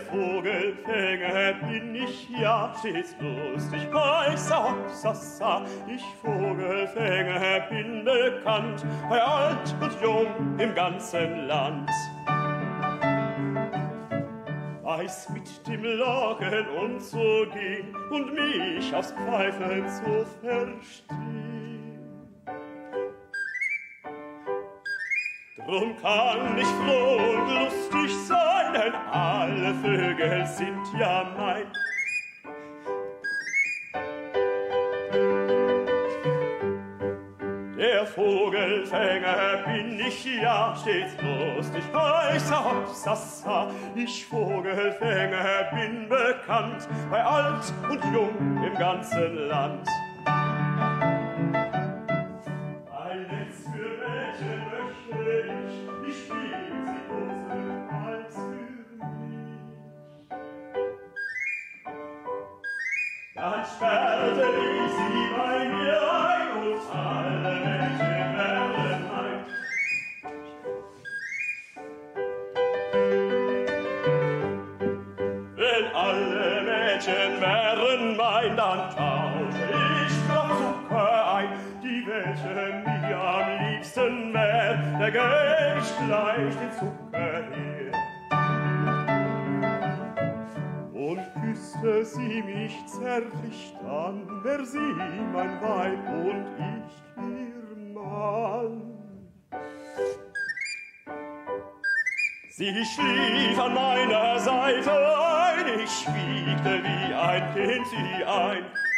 Vogelfänger bin ich ja stets lustig. Heißa, hopsasa, ich Vogelfänger bin bekannt, bei alt und jung im ganzen Land. Weiß mit dem Lachen umzugehen und mich aufs Pfeifen zu verstehen. Drum kann ich froh und lustig sein, denn alle Vögel sind ja mein. Der Vogelfänger bin ich ja stets lustig. Heißa, hopsasa, ich Vogelfänger bin bekannt, bei alt und jung im ganzen Land. Ein Netz für Mädchen möchte ich spiel sie große als für mich. Dann sperrte ich sie bei mir ein und alle Mädchen werden mein. Wenn alle Mädchen wären mein, dann tausche ich Gramm Zucker ein. Die welche mir am liebsten wär, der gäb ich gleich den Zucker her. Und küsste sie mich zärtlich dann, wär sie mein Weib und ich ihr Mann. Sie schlief an meiner Seite ein, ich wiegte wie ein Kind sie ein.